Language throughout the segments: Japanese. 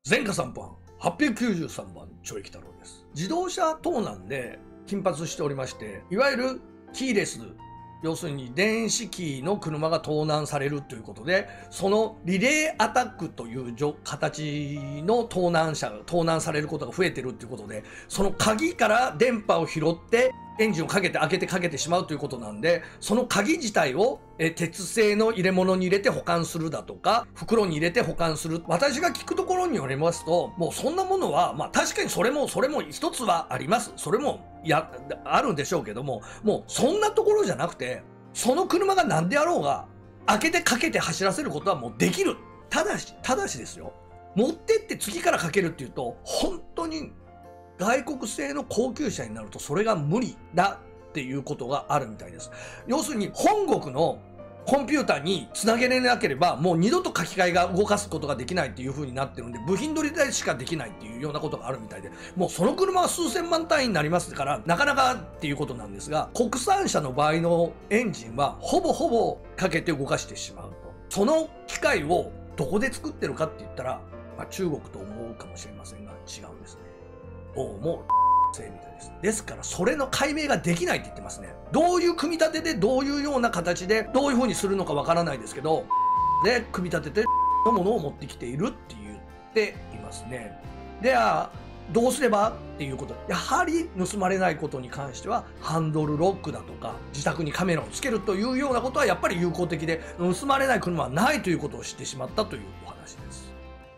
前科3犯、893番懲役太郎です。自動車盗難で頻発しておりまして、いわゆるキーレス、要するに電子キーの車が盗難されるということで、そのリレーアタックという形の盗難されることが増えてるということで、その鍵から電波を拾ってエンジンをかけて開けてしまうということなんで、その鍵自体を鉄製の入れ物に入れて保管するだとか、袋に入れて保管する。私が聞くところによりますと、もうそんなものは、まあ確かにそれも一つはあります。それもあるんでしょうけども、もうそんなところじゃなくて、その車が何であろうが、開けてかけて走らせることはもうできる。ただしですよ。持ってって次からかけるっていうと、本当に外国製の高級車になるとそれが無理だっていうことがあるみたいです。要するに本国のコンピューターにつなげれなければもう二度と書き換えが動かすことができないっていう風になってるんで、部品取りでしかできないっていうようなことがあるみたいで、もうその車は数千万単位になりますからなかなかっていうことなんですが、国産車の場合のエンジンはほぼかけて動かしてしまうと。その機械をどこで作ってるかって言ったら、まあ、中国と思うかもしれませんが違うんですね。どうも製みたいです。ですからそれの解明ができないって言ってますね。どういう組み立てでどういうような形でどういう風にするのかわからないですけど、で組み立ててのものを持ってきているって言っていますね。ではどうすればっていうこと、やはり盗まれないことに関してはハンドルロックだとか自宅にカメラをつけるというようなことはやっぱり有効的で、盗まれない車はないということを知ってしまったというお話です。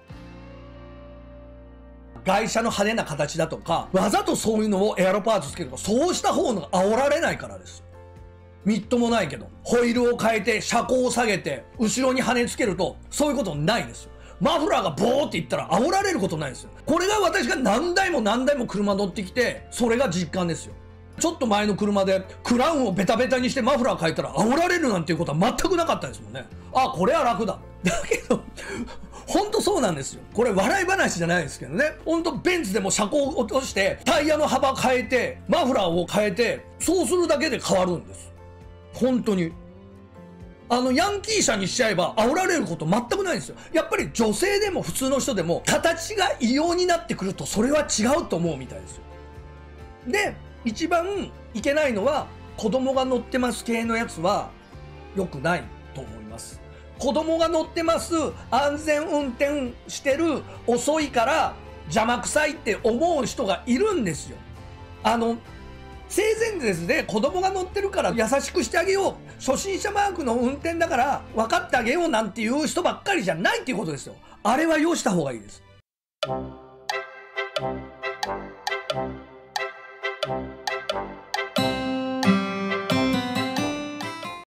外車の派手な形だとか、わざとそういうのをエアロパーツつけるとか、そうした方が煽られないからです。みっともないけど、ホイールを変えて、車高を下げて、後ろに羽つけると、そういうことないですよ。マフラーがボーっていったら煽られることないですよ。これが私が何台も車乗ってきて、それが実感ですよ。ちょっと前の車でクラウンをベタベタにしてマフラー変えたら煽られるなんていうことは全くなかったですもんね。あ、これは楽だ。だけど、ほんとそうなんですよ。これ笑い話じゃないですけどね。ほんとベンツでも車高を落として、タイヤの幅変えて、マフラーを変えて、そうするだけで変わるんです。本当に。ヤンキー車にしちゃえば煽られること全くないんですよ。やっぱり女性でも普通の人でも形が異様になってくるとそれは違うと思うみたいですよ。で、一番いけないのは子供が乗ってます系のやつは良くないと思います。子供が乗ってます、安全運転してる、遅いから邪魔くさいって思う人がいるんですよ。性善説で子供が乗ってるから優しくしてあげよう、初心者マークの運転だから分かってあげようなんていう人ばっかりじゃないっていうことですよ。あれはよした方がいいです。